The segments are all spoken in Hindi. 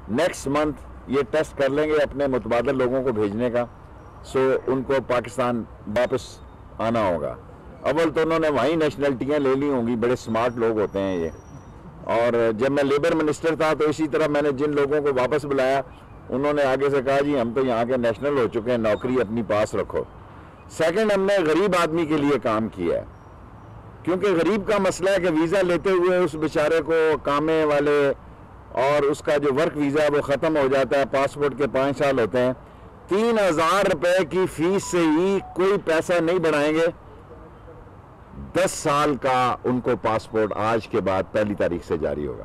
नेक्स्ट मंथ ये टेस्ट कर लेंगे अपने मुतबादल लोगों को भेजने का, सो उनको पाकिस्तान वापस आना होगा। अव्वल तो उन्होंने वहीं नेशनलिटियाँ ले ली होंगी, बड़े स्मार्ट लोग होते हैं ये। और जब मैं लेबर मिनिस्टर था तो इसी तरह मैंने जिन लोगों को वापस बुलाया उन्होंने आगे से कहा जी हम तो यहाँ के नेशनल हो चुके हैं, नौकरी अपनी पास रखो। सेकंड, हमने गरीब आदमी के लिए काम किया है, क्योंकि गरीब का मसला है कि वीज़ा लेते हुए उस बेचारे को कामे वाले और उसका जो वर्क वीज़ा है वो ख़त्म हो जाता है, पासपोर्ट के 5 साल होते हैं। 3000 रुपये की फीस से ही कोई पैसा नहीं बढ़ाएंगे, 10 साल का उनको पासपोर्ट आज के बाद 1 तारीख से जारी होगा।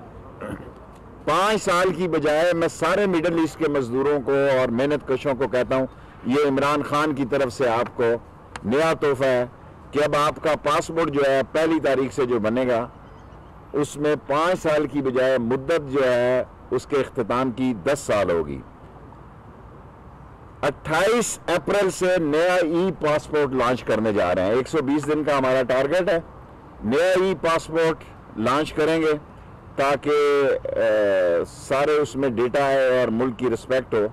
5 साल की बजाय मैं सारे मिडल ईस्ट के मजदूरों को और मेहनत कशों को कहता हूँ, ये इमरान खान की तरफ से आपको नया तोहफा है कि अब आपका पासपोर्ट जो है 1 तारीख से जो बनेगा उसमें 5 साल की बजाय मुद्दत जो है उसके इख्तिताम की 10 साल होगी। 28 अप्रैल से नया ई पासपोर्ट लॉन्च करने जा रहे हैं। 120 दिन का हमारा टारगेट है। नया ई पासपोर्ट लॉन्च करेंगे ताकि सारे उसमें डेटा है और मुल्क की रिस्पेक्ट हो।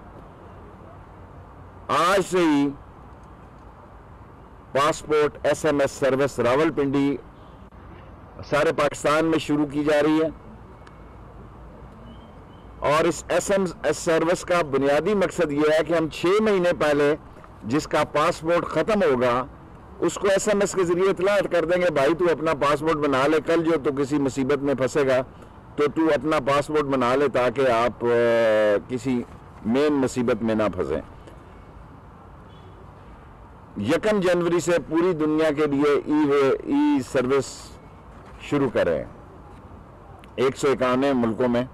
आज से ही पासपोर्ट SMS सर्विस रावलपिंडी सारे पाकिस्तान में शुरू की जा रही है और इस SMS सर्विस का बुनियादी मकसद यह है कि हम 6 महीने पहले जिसका पासपोर्ट ख़त्म होगा उसको SMS के ज़रिए इतलात कर देंगे, भाई तू अपना पासपोर्ट बना ले, कल जो तो किसी मुसीबत में फंसेगा तो तू अपना पासपोर्ट बना ले ताकि आप किसी मेन मुसीबत में ना फंसें। 1 जनवरी से पूरी दुनिया के लिए ई सर्विस शुरू करें 191 मुल्कों में।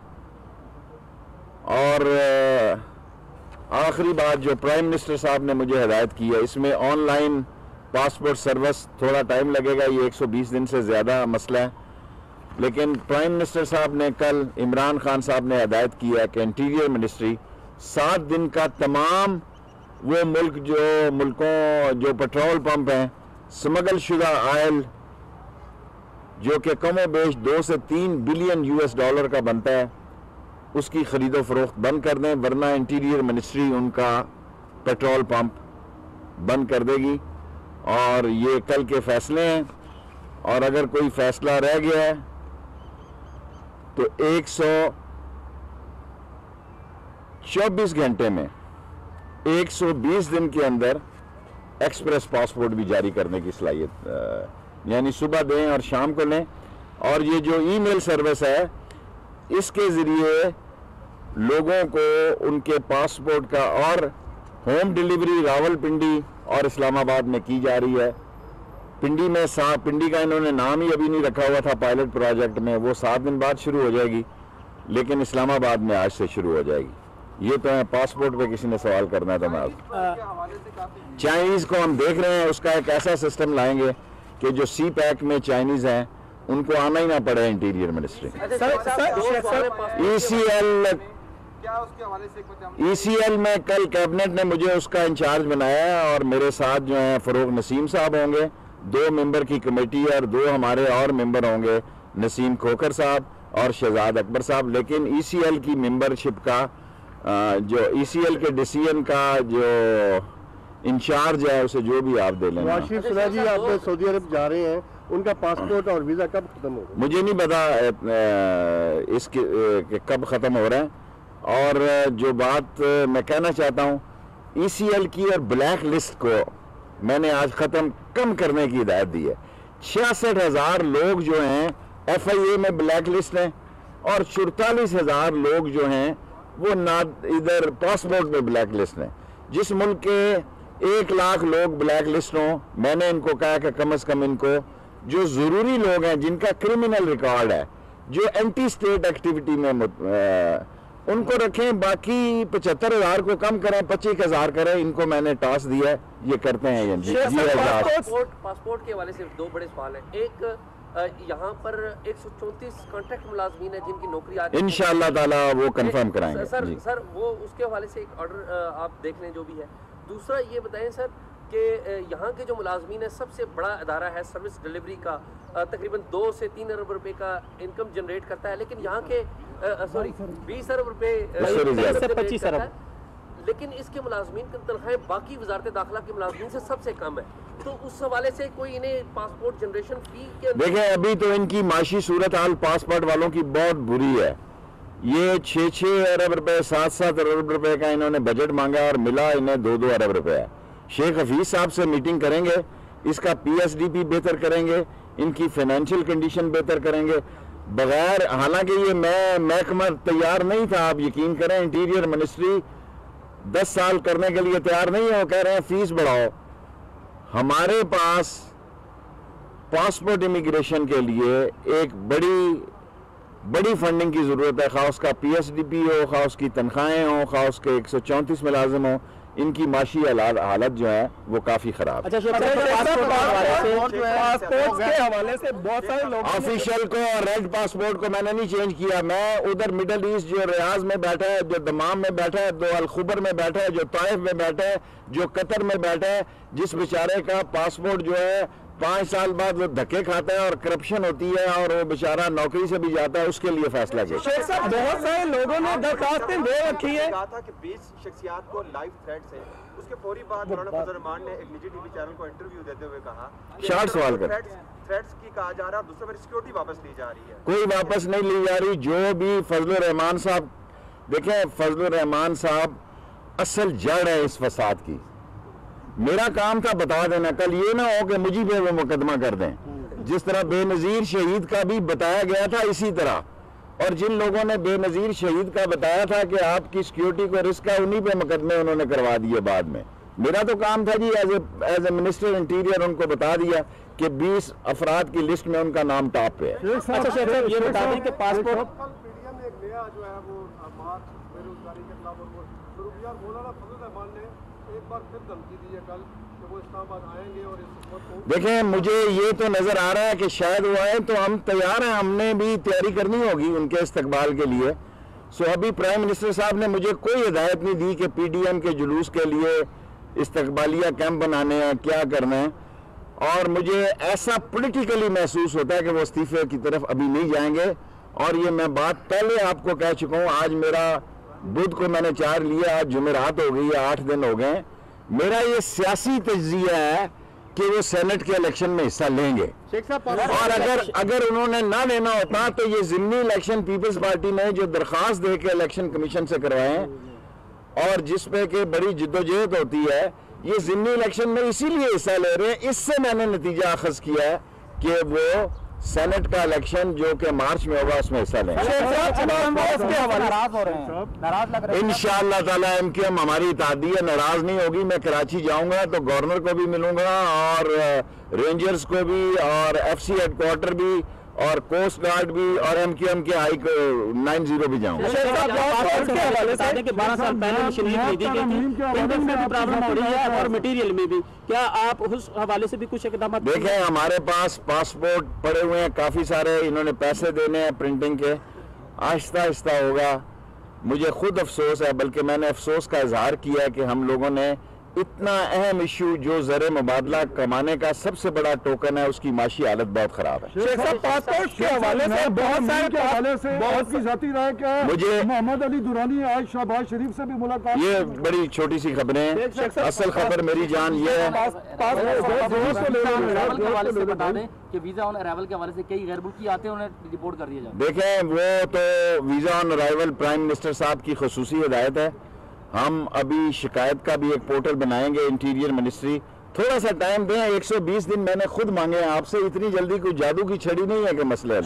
और आखिरी बात जो प्राइम मिनिस्टर साहब ने मुझे हिदायत की है, इसमें ऑनलाइन पासपोर्ट सर्विस थोड़ा टाइम लगेगा, ये 120 दिन से ज़्यादा मसला है, लेकिन प्राइम मिनिस्टर साहब ने कल इमरान खान साहब ने हिदायत की है कि इंटीरियर मिनिस्ट्री 7 दिन का तमाम वो मुल्कों जो पेट्रोल पंप हैं, स्मगल शुदा ऑयल जो कि कमो बेश 2 से 3 बिलियन US का बनता है, उसकी खरीदो फरोख्त बंद कर दें, वरना इंटीरियर मिनिस्ट्री उनका पेट्रोल पंप बंद कर देगी। और ये कल के फैसले हैं और अगर कोई फैसला रह गया है तो 124 घंटे में 120 दिन के अंदर एक्सप्रेस पासपोर्ट भी जारी करने की सलाहियत, यानी सुबह दें और शाम को लें। और ये जो ईमेल सर्विस है इसके ज़रिए लोगों को उनके पासपोर्ट का और होम डिलीवरी रावलपिंडी और इस्लामाबाद में की जा रही है। पिंडी का इन्होंने नाम ही अभी नहीं रखा हुआ था पायलट प्रोजेक्ट में, वो 7 दिन बाद शुरू हो जाएगी, लेकिन इस्लामाबाद में आज से शुरू हो जाएगी। ये तो है। पासपोर्ट पे किसी ने सवाल करना है तो मैं चाइनीज़ को हम देख रहे हैं, उसका एक ऐसा सिस्टम लाएंगे कि जो CPAC में चाइनीज़ हैं उनको आना ही ना पड़े इंटीरियर मिनिस्ट्री। ECL में कल कैबिनेट ने मुझे उसका इंचार्ज बनाया है और मेरे साथ जो है फरोग नसीम साहब होंगे, 2 मेंबर की कमेटी और 2 हमारे और मेंबर होंगे, नसीम खोखर साहब और शहजाद अकबर साहब। लेकिन ECL की मेंबरशिप का जो ECL के डिसीजन का जो इंचार्ज है उसे जो भी आप दे लेंगे। वाशिफ सुना जी आप सऊदी अरब जा रहे हैं, उनका पासपोर्ट और वीज़ा कब ख़त्म होगा? मुझे नहीं पता इसके कब ख़त्म हो रहा है। और जो बात मैं कहना चाहता हूँ, ECL की और ब्लैक लिस्ट को मैंने आज ख़त्म कम करने की हिदायत दी है। 66,000 लोग जो हैं FIA में ब्लैक लिस्ट हैं और 44,000 लोग जो हैं वो ना इधर पासपोर्ट में ब्लैक लिस्ट हैं। जिस मुल्क के 1 लाख लोग ब्लैक लिस्ट हों, मैंने इनको कहा कि कम से कम इनको जो ज़रूरी लोग हैं जिनका क्रिमिनल रिकॉर्ड है, जो एंटी स्टेट एक्टिविटी में उनको रखें, बाकी 75,000 को कम करें, 25,000 करें। इनको मैंने टास्क दिया है, ये करते हैं। पासपोर्ट के हवाले से 2 बड़े सवाल हैं। एक, यहाँ पर 134 कॉन्ट्रैक्ट मुलाजमीन है जिनकी नौकरी आज इंशाअल्लाह ताला वो कंफर्म कराएंगे। सर वो उसके हवाले से एक ऑर्डर आप देख लें जो भी है। दूसरा ये बताएं सर, कि यहाँ के जो मुलाजमीन है, सबसे बड़ा अदारा है सर्विस डिलीवरी का, तकरीबन 2 से 3 अरब रुपए का इनकम जनरेट करता है, लेकिन यहाँ के 20 अरब रुपए 25 अरब, लेकिन इसके मुलाजमीन की तनख्वाहें बाकी वजारत दाखिला के मुलाजमीन से सबसे कम है। तो उस हवाले से कोई इन्हें पासपोर्ट जनरेशन फी के देखें, अभी तो इनकी माशी सूरत हाल पासपोर्ट वालों की बहुत बुरी है। ये 6-6 अरब रुपए 7-7 अरब रुपए का इन्होंने बजट मांगा और मिला इन्हें 2-2 अरब रुपए है। शेख हफीज साहब से मीटिंग करेंगे, इसका PSDP बेहतर करेंगे, इनकी फाइनेंशियल कंडीशन बेहतर करेंगे। बगैर, हालांकि ये महकमा तैयार नहीं था, आप यकीन करें, इंटीरियर मिनिस्ट्री 10 साल करने के लिए तैयार नहीं है। वो कह रहे हैं फीस बढ़ाओ। हमारे पास पासपोर्ट इमिग्रेशन के लिए एक बड़ी फंडिंग की जरूरत है, खा उसका PSDP हो, खा उसकी तनख्वाहें हो, खा उसके 134 मुलाजिम हो। इनकी माशी हालत जो है वो काफी खराब है। पासपोर्ट के हवाले से बहुत सारे लोग ऑफिशियल को और रेड पासपोर्ट को मैंने नहीं चेंज किया। मैं उधर मिडल ईस्ट जो रियाज में बैठा है, जो दमाम में बैठा है, जो अल-खुबर में बैठा है, जो ताइफ में बैठा है, जो कतर में बैठा है, जिस बेचारे का पासपोर्ट जो है 5 साल बाद वो धक्के खाता है और करप्शन होती है और वो बेचारा नौकरी से भी जाता है, उसके लिए फैसला किया। शेख साहब, बहुत सारे लोगों ने दरखास्तें दे रखी है। कहा था कि 20 शख्सियात को लाइव थ्रेट्स है। उसके फौरी बाद मौलाना फजल रहमान ने एक निजी टीवी चैनल को इंटरव्यू देते हुए कहा शार्ट सवाल कर, थ्रेट्स की कहा जा रहा है और दूसरे पर सिक्योरिटी वापस ली जा रही है। कोई वापस नहीं ली जा रही। जो भी फजल रहमान साहब, देखें, फजल रहमान साहब असल जड़ है इस फसाद की। मेरा काम था बता देना, कल ये ना हो कि मुझे पे वो मुकदमा कर दें। जिस तरह बेनजीर शहीद का भी बताया गया था इसी तरह, और जिन लोगों ने बेनजीर शहीद का बताया था कि आपकी सिक्योरिटी को रिस्क है, उन्हीं पे मुकदमे उन्होंने करवा दिए बाद में। मेरा तो काम था जी एज ए मिनिस्टर इंटीरियर उनको बता दिया कि 20 अफराद की लिस्ट में उनका नाम टॉप पे है। अच्छा शेख साहब, ये बता दें कि पासपोर्ट मीडिया में एक नया जो है वो मार्च बेरोजगारी के खिलाफ और वो शुरू किया। मौलाना फजल रहमान ने एक बार फिर धमकी दी है कल कि वो इस्लामाबाद आएंगे और इस हुकूमत को। देखें, मुझे ये तो नजर आ रहा है कि शायद वो आए, तो हम तैयार हैं, हमने भी तैयारी करनी होगी उनके इस्तकबाल के लिए। सो अभी प्राइम मिनिस्टर साहब ने मुझे कोई हिदायत नहीं दी कि PDM के जुलूस के लिए इस्तकबालिया कैंप बनाने हैं, क्या करना है। और मुझे ऐसा पॉलिटिकली महसूस होता है कि वो इस्तीफे की तरफ अभी नहीं जाएंगे। और ये मैं बात पहले आपको कह चुका हूँ। आज मेरा बुध को मैंने 4 लिया, आज जुमेरात हो गई है, 8 दिन हो गए। मेरा ये सियासी तज्जिया है कि वो सेनेट के इलेक्शन में हिस्सा लेंगे, और अगर उन्होंने ना लेना होता तो ये ज़िमनी इलेक्शन पीपल्स पार्टी ने जो दरख्वास्त दे के इलेक्शन कमीशन से करवाए और जिसपे कि बड़ी जिद्दोजहद होती है, ये ज़िमनी इलेक्शन में इसीलिए हिस्सा ले रहे हैं। इससे मैंने नतीजा अखज़ किया है कि वो सेनेट का इलेक्शन जो कि मार्च में होगा उसमें हिस्सा लेंगे। इंशाअल्लाह ताला MQM हमारी इत्तेहादी है, नाराज नहीं होगी। मैं कराची जाऊंगा तो गवर्नर को भी मिलूंगा और रेंजर्स को भी और FC हेडक्वार्टर भी और कोस्ट गार्ड भी और MQM के हाई 90 भी जाऊंगा। 12 साल पहले मशीनरी खरीदी गई थी, इंजन में भी प्रॉब्लम हो रही है और मटेरियल में भी, क्या आप उस हवाले से भी कुछ इकदाम? देखें, हमारे पास पासपोर्ट पड़े हुए हैं काफ़ी सारे, इन्होंने पैसे देने हैं प्रिंटिंग के, आहिस्ता आहिस्ता होगा। मुझे खुद अफसोस है, बल्कि मैंने अफसोस का इजहार किया है कि हम लोगों ने इतना अहम इशू जो ज़र मुबादला कमाने का सबसे बड़ा टोकन है, उसकी माशी हालत बहुत खराब है। पासपोर्ट के हवाले से बहुत की जाती राय क्या है? मुझे मोहम्मद अली दुरानी आज शहबाज शरीफ से भी मुलाकात। ये बड़ी छोटी सी खबरें हैं, असल खबर मेरी जान ये है। बता दें कि वीजा ऑन अराइवल के हवाले से कई गैर मुल्की आते हैं, उन्हें रिपोर्ट कर दिया जाए। देखें, वो तो visa on arrival prime minister साहब की खुसूसी हिदायत है। हम अभी शिकायत का भी एक पोर्टल बनाएंगे, इंटीरियर मिनिस्ट्री। थोड़ा सा टाइम दें, 120 दिन मैंने खुद मांगे हैं आपसे। इतनी जल्दी कोई जादू की छड़ी नहीं है कि मसले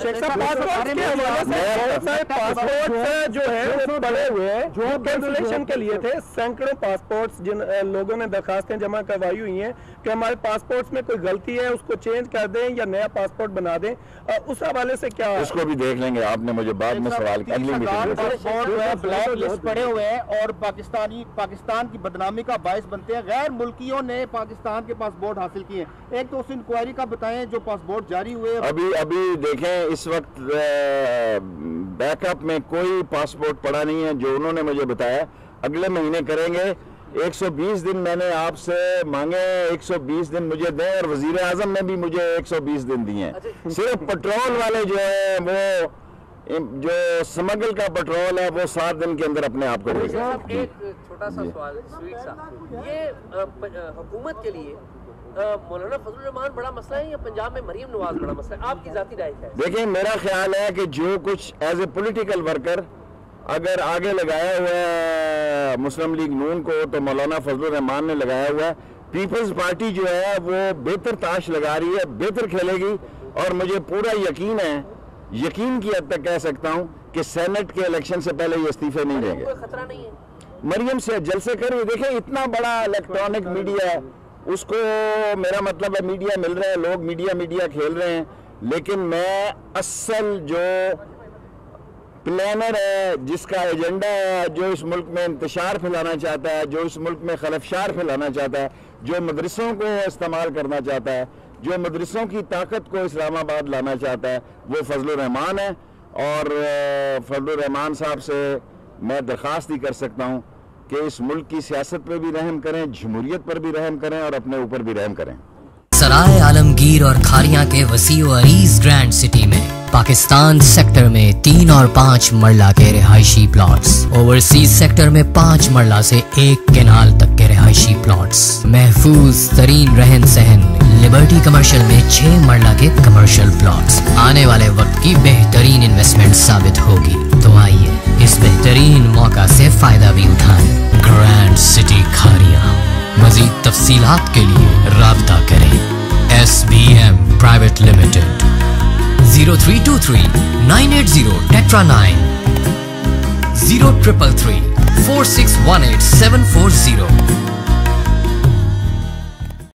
पासपोर्ट जो है वो पड़े हुए हैं, जो कैंसिलेशन के लिए थे। सैकड़ों पासपोर्ट्स जिन लोगों ने दरखास्तें जमा करवाई हुई हैं कि हमारे पासपोर्ट्स में कोई गलती है, उसको चेंज कर दें या नया पासपोर्ट बना दें। उस हवाले से क्या, उसको भी देख लेंगे। आपने मुझे बाद में सवाल अगली मीटिंग ब्लैक लिस्ट पड़े हुए हैं और पाकिस्तान की बदनामी का बायस बनते हैं। गैर मुल्कियों ने पाकिस्तान के पासपोर्ट हासिल किए। एक तो उस इंक्वायरी का बताएं जो पासपोर्ट जारी हुए। अभी देखें, इस वक्त बैकअप में कोई पासपोर्ट पड़ा नहीं है जो उन्होंने मुझे बताया। अगले महीने करेंगे। 120 दिन मैंने आपसे मांगे, 120 दिन मुझे दें, और वजीर आजम ने भी मुझे 120 दिन दिए हैं। सिर्फ पेट्रोल वाले जो है वो जो स्मगल का पेट्रोल है वो 7 दिन के अंदर अपने आप को देगा। एक छोटा सा सवाल स्वीट सा, ये हुकूमत के लिए मौलाना फजल रहमान बड़ा मसला है या पंजाब में मरीम नवाज बड़ा मसला है? आपकी जाती राय क्या है? देखिए, मेरा ख्याल है कि जो कुछ एज ए पॉलिटिकल वर्कर अगर आगे लगाया हुआ है मुस्लिम लीग नून को, तो मौलाना फजल रहमान ने लगाया हुआ है। पीपल्स पार्टी जो है वो बेहतर ताश लगा रही है, बेहतर खेलेगी, और मुझे पूरा यकीन है, यकीन की हद तक कह सकता हूं कि सेनेट के इलेक्शन से पहले ये इस्तीफे नहीं देंगे। कोई खतरा नहीं है? मरियम से जलसे करिए, देखिए इतना बड़ा इलेक्ट्रॉनिक मीडिया है, उसको मेरा मतलब है मीडिया मिल रहा है, लोग मीडिया खेल रहे हैं, लेकिन मैं असल जो प्लानर है, जिसका एजेंडा है, जो इस मुल्क में इंतशार फैलाना चाहता है, जो इस मुल्क में खलफशार फैलाना चाहता है, जो मदरसों को इस्तेमाल करना चाहता है, जो मदरसों की ताकत को इस्लामाबाद लाना चाहता है, वो फजल रहमान है। और फजल रहमान साहब से मैं दरख्वास्त ही कर सकता हूँ कि इस मुल्क की सियासत पर भी रहम करें, जमहूरियत पर भी रहम करें, और अपने ऊपर भी रहम करें। सराय आलमगीर और खारियां के वसीओ अरीज ग्रैंड सिटी में पाकिस्तान सेक्टर में 3 और 5 मरला के रिहायशी प्लॉट्स, ओवरसीज सेक्टर में 5 मरला से 1 केनाल तक के रिहायशी प्लॉट्स, महफूज तरीन रहन सहन लिबर्टी कमर्शियल में 6 मरला के कमर्शियल प्लॉट्स आने वाले वक्त की बेहतरीन इन्वेस्टमेंट साबित होगी। तो आइए इस बेहतरीन मौका से फायदा भी उठाएं। Grand city Khariyan. मजीद तफसीलात के लिए राब्ता करें SBM प्राइवेट लिमिटेड 0323 980 Tetra 9 0333 4618 740